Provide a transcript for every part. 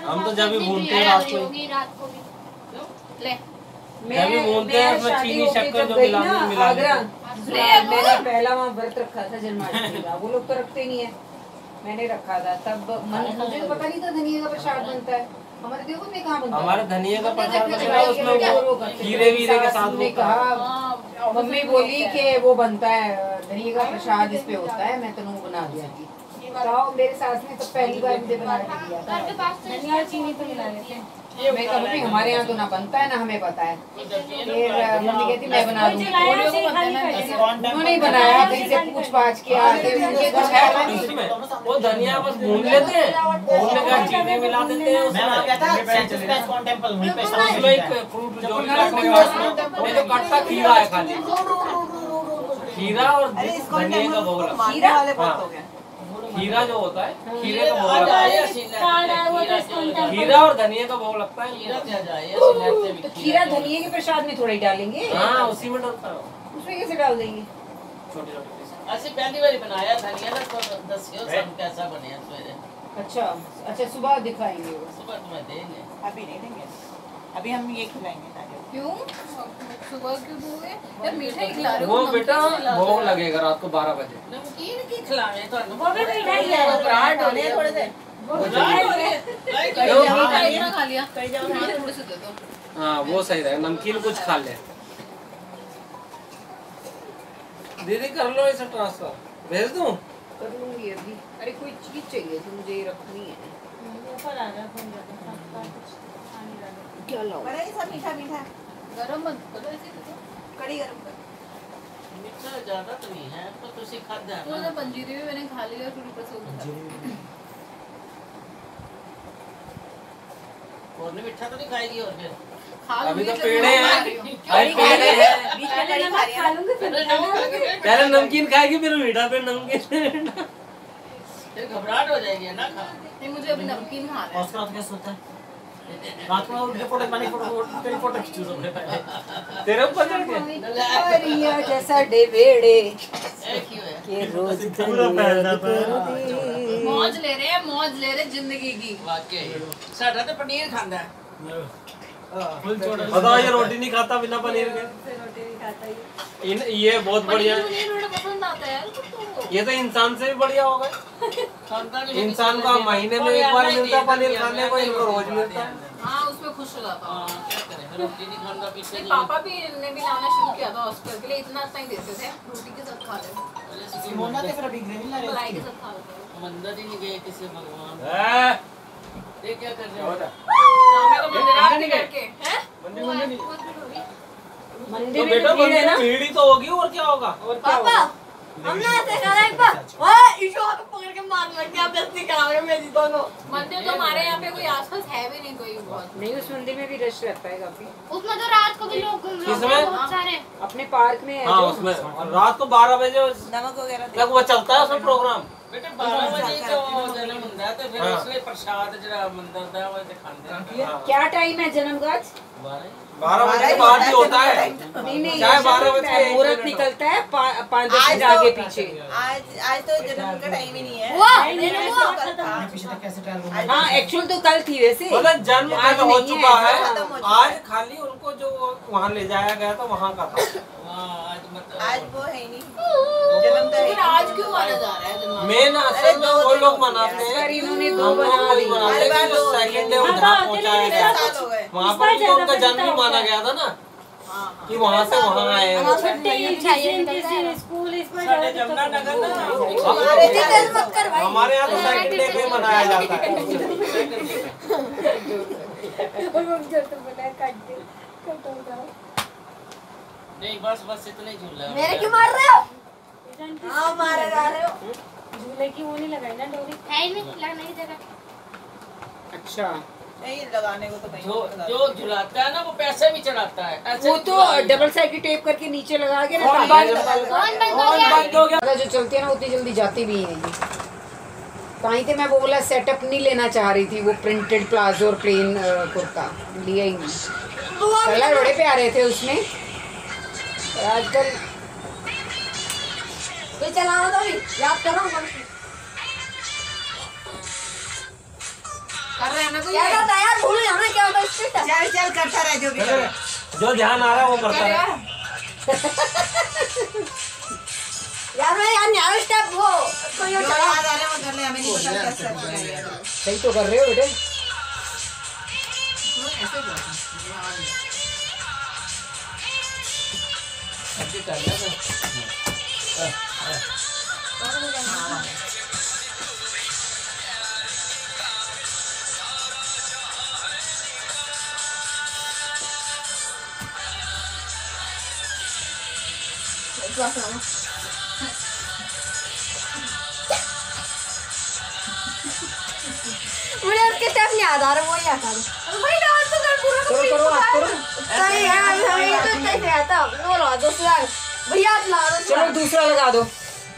हम तो जब भी घूमते हैं रात को ले जब भी घूमते हैं उसमें चीनी शक्कर जो मिला मैंने पहला वहाँ व्रत रखा था जन्माष्टमी का, वो लोग तो रखते नहीं है, मैंने रखा था तब मुझे तो पता नहीं था धनिया का प्रसाद बनता है। हमारे देखो में कहाँ बनता है, हमारे धनिया का प्रसाद बनता है उसमें खीरे वीरे के साथ। ने कहा मम्मी बोली कि वो बनता है धनिया का प्रसाद इस पे होता है, मैं तनु बना दिया थी। तो मेरे सास ने तो पहली बार मुझे बना के दिया था, धनिया चीनी तो मिला लेते हैं। मैं कहा मम्मी हमारे यहाँ तो ना बनता है ना हमें पता है, फिर मम्मी कहती मैं बना दूँगी, उन्होंने बनाया, कहीं से पूछ पाछ के आके उनके कुछ है वो धनिया बस भून लेते हैं, भूनने का चीनी मिला देते हैं उसमें। उसमें एक फ्रूट जो मैं तो कटता खीरा है खाली, खीरा और धनिया का भोग लगता है। खीरा जो होता है खीरे का भोग लगता है, खीरा और धनिया का भोग लगता है। तो खीरा धनिया के प्रसाद में थोड़ा ही डालेंगे, हाँ उसी में डलता है। उसमें कैसे डाल देंगे? छोटी छोटी ऐसे पहली बार बनाया धनिया का, तो दसियो सब कैसा बने सवेरे। अच्छा सुबह दिखाएंगे वो, सुबह तुम्हें देंगे, अभी नहीं देंगे, अभी हम ये खिलाएंगे। क्यों सुबह क्यों दोगे जब मीठा ही खिला रहे हो? वो बेटा भोग लगेगा रात को 12 बजे। नमकीन की खिलावे तो वो भी मीठा ही है, घबराहट हो रही है थोड़े से। इतना खा लिया थोड़े से दे दो। हाँ वो सही रहेगा, नमकीन कुछ खा ले। दीदी कर लो इसे ट्रांसफर, भेज दूँ? कर लूंगी अभी। अरे कोई चीज चाहिए थी मुझे, रखनी है। ऊपर आ रहा क्या लाऊं? सब मीठा मीठा गरम मत करो, ऐसे करो कड़ी गरम कर। मीठा ज्यादा तो नहीं है, तो तुसी खाते हैं तो ना। ना पंजीरी भी मैंने खा लिया, फिर ऊपर से और नहीं मीठा तो नहीं खाएगी और फिर खा अभी लूंगी, तो पेड़े हैं, अभी पेड़े हैं। बीच में कड़ी खा लूंगी पहले नमकीन खाएगी फिर मीठा, फिर नमकीन। फिर घबराहट हो जाएगी ना खा। नहीं मुझे अभी नमकीन खाना है। उसका क्या सोता है रात में उनके फोटो मैंने फोटो खींचू सबने पहले तेरे ऊपर चढ़ के परिया जैसा डेवेड़े क्यों है के रोज मौज ले रहे जिंदगी की। वाकई साडा तो पनीर खांदा है। बताओ ये रोटी नहीं खाता बिना पनीर के? ये बहुत बढ़िया है, पनीर मुझे पसंद आता है यार तो। ये तो इंसान से भी बढ़िया होगा। खांदा नहीं इंसान को महीने में एक बार मिलता पनीर खाने को, इनको रोज मिलता है। हाँ उसमें खुश हो जाता हूँ। क्या करें, रोटी नहीं खांदा पीछे नहीं। पापा भी ने भी लाना शुरू किया था हॉस्पिटल के लिए, इतना ही देते थे, रोटी के साथ खा लेते, मोना ते फिर अभी ग्रेवी ला मलाई के साथ खा लेते। मंदिर ही नहीं गए किसी भगवान। ये क्या कर रहे हो? शाम को मंदिर आरती करके हैं? तो बेटा मंदिर में भीड़ ही तो होगी, और क्या होगा? पापा हमने ऐसे करा एक बार, ओए ईशो को पकड़ के मार लग आप बेइज्जती कराओगे मेरी दोनों। मंदिर तो हमारे यहाँ पे कोई आसपास है भी नहीं कोई बहुत। नहीं, उस मंदिर में भी रश रहता है काफी। उसमें तो रात को भी लोग बहुत सारे अपने पार्क में है हाँ जो। उसमें रात को 12 बजे नमक वगैरह तक वो चलता है उसमें प्रोग्राम। बेटे 12 बजे तो जन्म ਹੁੰਦਾ है तो फिर उसले प्रसाद ਜਿਹੜਾ ਮੰਦਰ ਦਾ ਉਹ ਤੇ ਖਾਂਦੇ ਆ। क्या टाइम है जन्म का? 12 बजे के बाद भी होता है। नहीं चाहे 12 बजे मुहूर्त निकलता है 5-10 मिनट आगे पीछे। आज तो जन्म का टाइम ही नहीं है। हाँ एक्चुअल तो कल थी वैसे, मतलब जन्म आज हो नहीं चुका है। है, आज खाली उनको जो वहाँ ले जाया गया था वहाँ का था। आज मतलब आज वो है ही नहीं, जन्म तो फिर आज क्यों माना जा रहा है जन्म? मेन असल में वो लोग मनाते हैं, पर इन्होंने हम दो लोग बना वही दी। मनाते हैं कि सेकंड डे उधर पहुँचाया गया था। साल हो गए। वहाँ पर भी तो उनका जन्म ही माना गया था ना, कि वहाँ से वहाँ आए हैं। हमारे यहाँ तो सेकंड डे पे मनाया जाता है। नहीं बस इतना ही झूला मेरे क्यों मार रहे हो? हाँ मारे जा रहे हो। झूले की वो नहीं लगाई ना डोरी, है ही नहीं लगने की जगह। अच्छा नहीं लगाने को तो कहीं जो झुलाता है ना वो पैसे भी चढ़ाता है। ऐसे वो तो डबल साइड की टेप करके नीचे लगा के ना कौन बंद हो गया? जो चलती है ना उतनी जल्दी जाती भी है ये। कहीं थे मैं वो वाला सेटअप नहीं लेना चाह रही थी, वो प्रिंटेड प्लाजो और प्लेन कुर्ता लिया ही नहीं। कलर बड़े प्यारे थे उसमें, आजकल कोई चलाना तो भी याद कर रहा हूँ। कर रहे हैं ना कोई क्या होता है यार, भूल जाना क्या होता है स्ट्रिक्ट है। चल चल करता रहे जो भी चल, जो ध्यान आ रहा है वो करता है। यार मैं यार नया स्टेप वो कोई और जो चला याद आ रहा है वो कर ले, हमें नहीं पता कैसे करना है। सही तो कर रहे हो बेटे। ऐसे कर ऐसे कर लिया मुझे उसके स्टेप नहीं याद आ रहा, वो ही आता है भाई। डांस तो कर पूरा करो करो आप करो। सही है, हमें तो कैसे आता बोलो दूसरा भैया ला दो। चलो दूसरा लगा दो।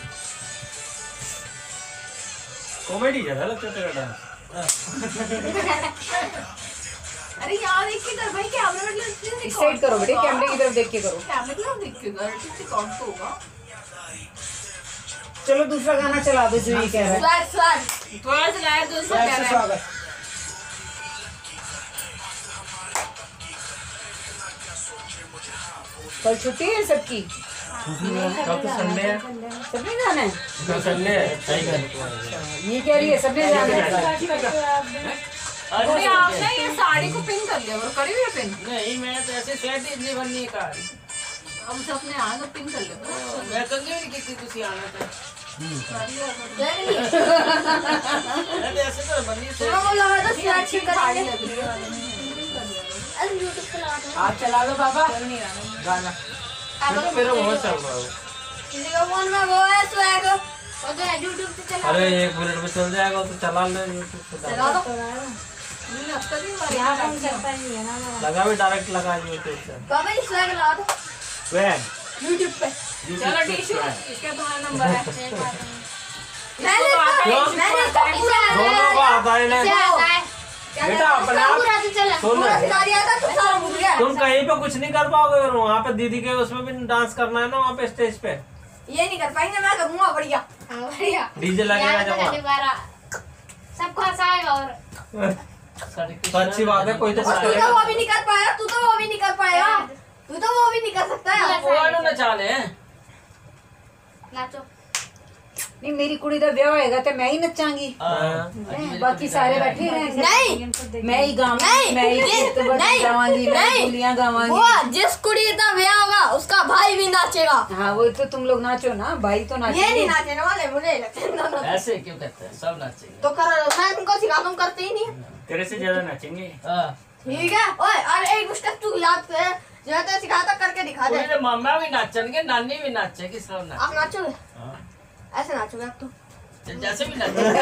कॉमेडी ज्यादा लगता है तेरा डांस। अरे यार एक किधर भाई कैमरे में इस साइड करो बेटे, कैमरे की तरफ देख के करो। कैमरे की तरफ देख के कर, ठीक कौन तो होगा। चलो दूसरा गाना चला दो जो ये कह रहा है। स्वैग स्वैग थोड़ा सा लाया तो उसको कह रहा है कल छुट्टी है सबकी, कब तो संडे है। सबने जाना है। कल संडे है, सही कह ये कह रही है सबने जाना है। अरे आपने ये साड़ी को पिन कर लिया और करी हुई है पिन। नहीं मैं तो ऐसे स्वेट इतनी बननी का अब सबने आना तो पिन कर लिया। मैं कंगे भी नहीं किसी तुसी आना था नहीं मैं तो ऐसे तो बननी से वो लगा तो स्वेट ठीक साड़ी लग रही है। अरे यूट्यूब पे लगा दो। आप चला लो बाबा गाना तो मेरा बहुत चल रहा है। किसी का फोन में वो है स्वैग और जो यूट्यूब पे चला। अरे 1 मिनट में चल जाएगा तो चला ले यूट्यूब पे चला दो। मैंने अब तक ही यहाँ काम करता नहीं है ना। लगा भी डायरेक्ट लगा यूट्यूब से। बाबा ये स्वैग लगा दो स्वैग यूट्यूब पे। चलो टीशू इसका तुम्हारा नंबर है मैंने इसका पूरा दोनों को आता है ना। बेटा अपने आप सुन, पूरा सिखा दिया था, तू सारा भूल गया। तुम कहीं पे कुछ नहीं कर पाओगे और वहाँ पे दीदी के उसमें भी डांस करना है ना, वहाँ पे स्टेज पे ये नहीं कर पाएंगे, मैं करूंगा बढ़िया बढ़िया। डीजे लगेगा जब वहाँ। सबको हंसाएगा और तो अच्छी बात है, कोई तो कुछ तू तो करेगा। वो भी नहीं कर पाया, तू तो वो भी नहीं कर पाया, तू तो वो भी नहीं कर सकता है। वो ना चाले नाचो। नहीं मेरी कुड़ी का ब्याह होएगा तो मैं ही नचांगी, बाकी सारे बैठे रहेंगे। नहीं मैं ही गाऊंगी, मैं ही गीत गावांगी, मैं बोलियां गावांगी। वो जिस कुड़ी का ब्याह होगा उसका भाई भी नाचेगा। हाँ वो तो तुम लोग नाचो ना, भाई तो ये नाचेंगे। नहीं नाचने वाले, मुझे लगता है। ऐसे क्यों कहते हैं, सब नाचेंगे तो कर, मैं तुमको सिखा दूं, करते ही नहीं। तेरे से ज्यादा नाचेंगे। ठीक है ओए, अरे एक स्टेप तू याद कर, जो है तो सिखाता करके दिखा दे। मेरे मामा भी नाचेंगे, नानी भी नाचेगी, सब नाचेंगे। आप नाचोगे? ऐसे नाचोगे आप तो? जैसे भी नाचेंगे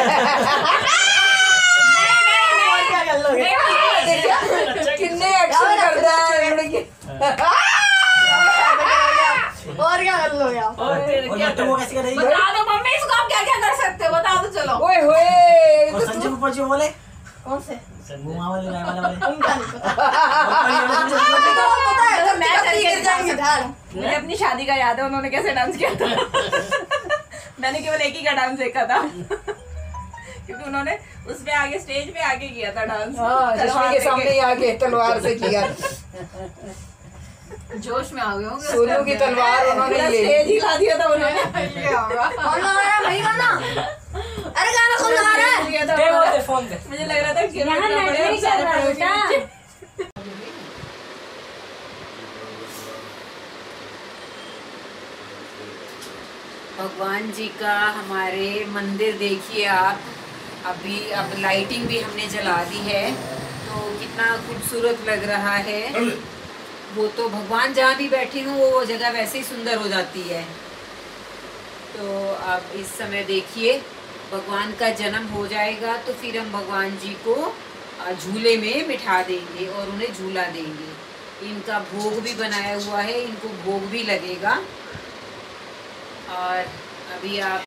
और क्या कर लोगे? कितने एक्शन करता है लड़की। और क्या कर लोगे आप? और फिर क्या तो वो कैसे करेगी? बता दो मम्मी, इसको आप क्या क्या कर सकते हो, बता दो चलो। ओए होए और संजय ऊपर जो बोले कौन से? घुमा वाले गाय वाले वाले उनका नहीं पता। मुझे तो पता है, तो मैं करके गिर जाएंगे ध्यान। मुझे अपनी शादी का याद है उन्होंने कैसे डांस किया था। मैंने केवल एक ही का डांस देखा था क्योंकि उन्होंने उस पे आगे स्टेज पे आके किया था डांस। हाँ चश्मे के सामने ही आके तलवार से किया, जोश में आ गए होंगे। सोनू की तलवार उन्होंने ले ली। स्टेज हिला दिया था उन्होंने। कौन लगा रहा है भाई गाना? अरे गाना कौन लगा रहा है? किया था दे वो दे फोन दे। मुझे लग रहा था कि यहाँ नेट नहीं चल रहा है बेटा। भगवान जी का हमारे मंदिर देखिए आप, अभी अब लाइटिंग भी हमने जला दी है तो कितना खूबसूरत लग रहा है। वो तो भगवान जहाँ भी बैठी हूँ वो जगह वैसे ही सुंदर हो जाती है। तो अब इस समय देखिए भगवान का जन्म हो जाएगा तो फिर हम भगवान जी को झूले में बिठा देंगे और उन्हें झूला देंगे। इनका भोग भी बनाया हुआ है, इनको भोग भी लगेगा। और अभी आप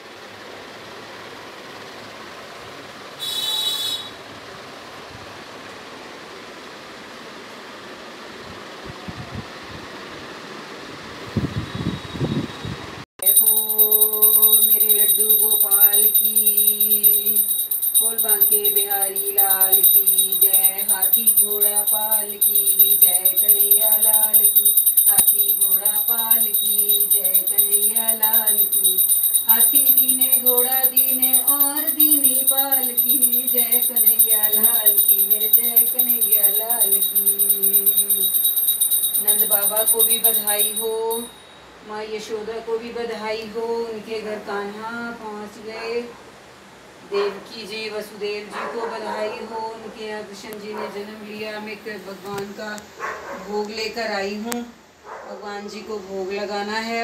मेरे लड्डू गोपाल की बोल बांके बांके बिहारी लाल की जय। हाथी घोड़ा पाल की जय, कन्हैया लाल की। हाथी घोड़ा पाल की जय, कन्हैया लाल की। हाथी दीने घोड़ा दीने और दीनी पाल की जय, कन्हैया लाल की। मेरे जय कन्हैया लाल की। नंद बाबा को भी बधाई हो, माँ यशोदा को भी बधाई हो, उनके घर कान्हा पहुँच गए। देवकी जी वसुदेव जी को बधाई हो, उनके यहाँ कृष्ण जी ने जन्म लिया। मैं भगवान का भोग लेकर आई हूँ, भगवान जी को भोग लगाना है।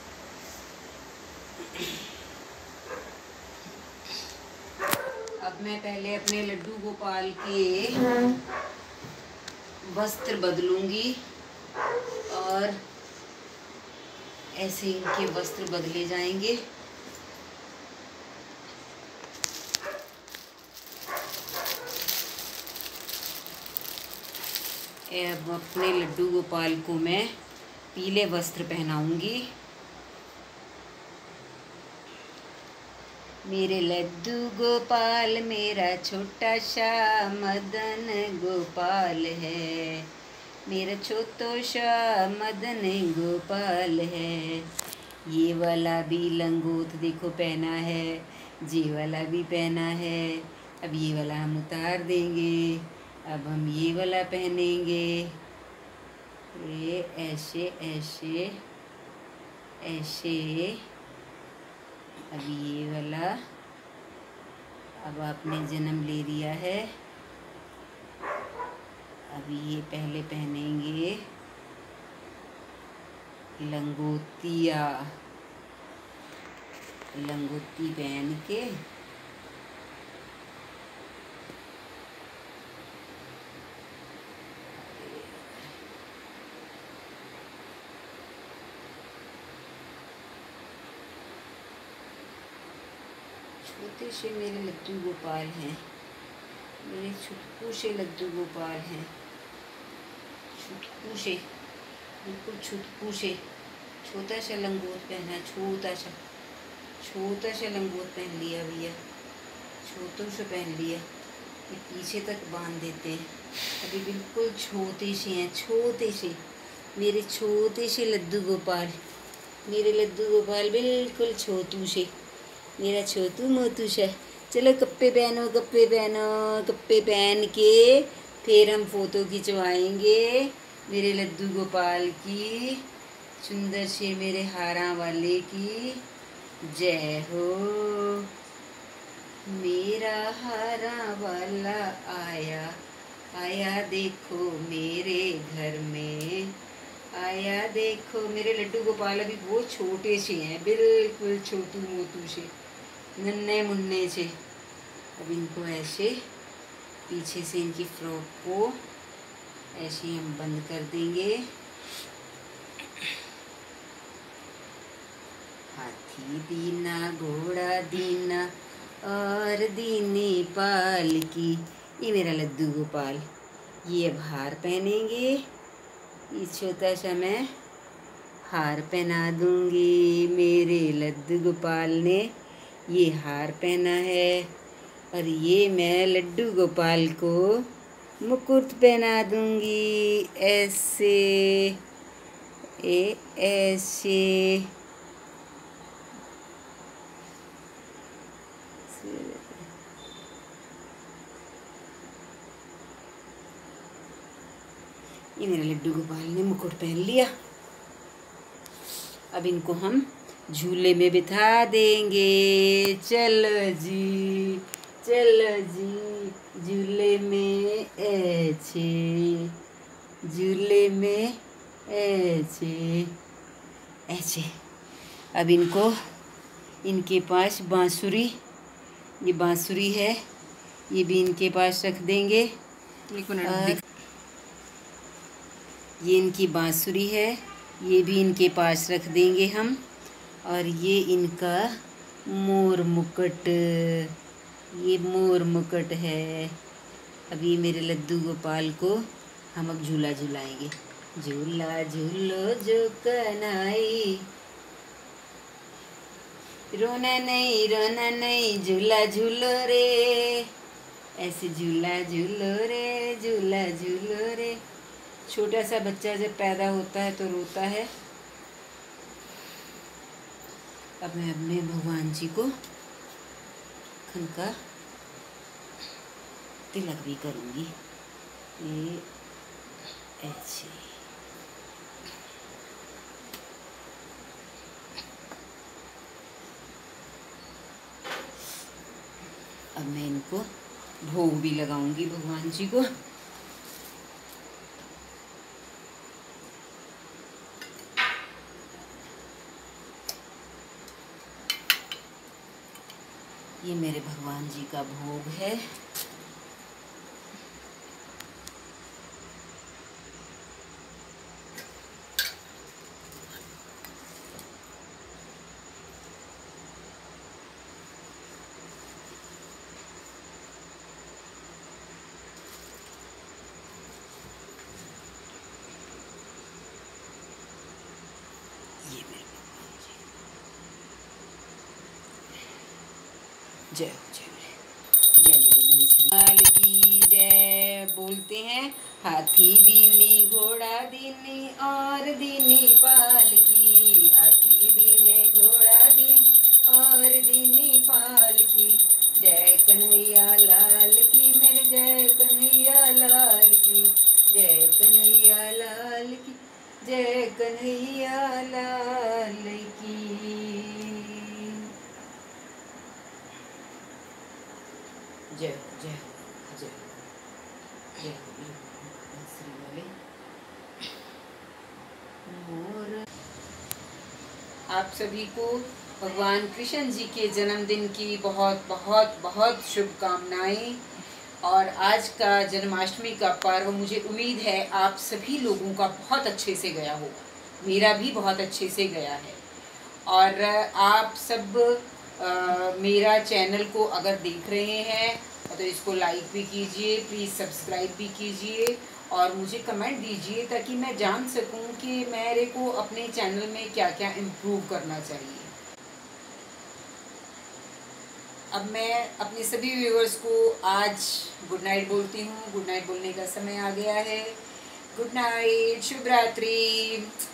अब मैं पहले अपने लड्डू गोपाल के वस्त्र बदलूंगी और ऐसे इनके वस्त्र बदले जाएंगे। अब अपने लड्डू गोपाल को मैं पीले वस्त्र पहनाऊंगी। मेरे लड्डू गोपाल मेरा छोटा सा मदन गोपाल है, मेरा छोटो सा मदन गोपाल है। ये वाला भी लंगोट देखो पहना है, ये वाला भी पहना है। अब ये वाला हम उतार देंगे, अब हम ये वाला पहनेंगे। ये ऐसे ऐसे ऐसे। अब ये वाला, अब आपने जन्म ले लिया है। अब ये पहले पहनेंगे लंगोटिया, लंगोटी पहन के छोटे से मेरे लड्डू गोपाल हैं, मेरे छुटकू से लड्डू गोपाल हैं, छुटकू से, बिल्कुल छुटकू से। छोटा सा लंगोट पहना, छोटा सा लंगोट पहन लिया भैया, छोटू से पहन लिया। ये पीछे तक बांध देते हैं। अभी बिल्कुल छोटे से हैं, छोटे से मेरे छोटे से लड्डू गोपाल, मेरे लड्डू गोपाल बिल्कुल छोटू से, मेरा छोटू मोटू सा। चलो कप्पे पहनो, कप्पे पहनो, कप्पे पहन के फिर हम फ़ोटो खिंचवाएंगे मेरे लड्डू गोपाल की, सुंदर से मेरे हारा वाले की। जय हो मेरा हारा वाला आया, आया देखो मेरे घर में, आया देखो। मेरे लड्डू गोपाल अभी बहुत छोटे से हैं, बिल्कुल छोटू मोटू से, नन्हे मुन्ने से। अब इनको ऐसे पीछे से इनकी फ्रॉक को ऐसे हम बंद कर देंगे। हाथी दीना घोड़ा दीना और दीनी पाल की। ये मेरा लड्डू गोपाल, ये अब हार पहनेंगे। ये छोटा सा मैं हार पहना दूंगी। मेरे लड्डू गोपाल ने ये हार पहना है और ये मैं लड्डू गोपाल को मुकुट पहना दूंगी, ऐसे ऐसे। ये मेरे लड्डू गोपाल ने मुकुट पहन लिया। अब इनको हम झूले में बिठा देंगे। चलो जी, चलो जी, झूले में ऐसे, झूले में ऐसे ऐसे। अब इनको, इनके पास बांसुरी, ये बांसुरी है, ये भी इनके पास रख देंगे। और ये इनकी बांसुरी है, ये भी इनके पास रख देंगे हम। और ये इनका मोर मुकुट, ये मोर मुकुट है। अब ये मेरे लड्डू गोपाल को हम अब झूला झुलाएंगे। झूला झूलो जो कनाई, रोना नहीं झूला झूलो रे, ऐसे झूला झूलो रे, झूला झूलो रे। छोटा सा बच्चा जब पैदा होता है तो रोता है। अब मैं अपने भगवान जी को खनका तिलक भी करूँगी। ये ऐसे अब मैं इनको भोग भी लगाऊंगी भगवान जी को। ये मेरे भगवान जी का भोग है। ये मेरे भगवान जी। जय हो, जय हो, जय मेरे बंसी लाल की जय। बोलते हैं हाथी दीनी घोड़ा दीनी और दीनी पाल की, हाथी दीने घोड़ा दीन और दीनी पाल की। जय कन्हैया लाल की मेरे, जय कन्हैया लाल की, जय कन्हैया लाल की, जय कन्हैया लाल की। जय हो, जय हो, जय हो, जय हो, श्री वाले मोर। आप सभी को भगवान कृष्ण जी के जन्मदिन की बहुत बहुत बहुत शुभकामनाएं। और आज का जन्माष्टमी का पर्व मुझे उम्मीद है आप सभी लोगों का बहुत अच्छे से गया होगा। मेरा भी बहुत अच्छे से गया है। और आप सब मेरा चैनल को अगर देख रहे हैं तो इसको लाइक भी कीजिए, प्लीज़ सब्सक्राइब भी कीजिए और मुझे कमेंट दीजिए ताकि मैं जान सकूं कि मेरे को अपने चैनल में क्या क्या इम्प्रूव करना चाहिए। अब मैं अपने सभी व्यूअर्स को आज गुड नाइट बोलती हूँ। गुड नाइट बोलने का समय आ गया है। गुड नाइट, शुभ रात्रि।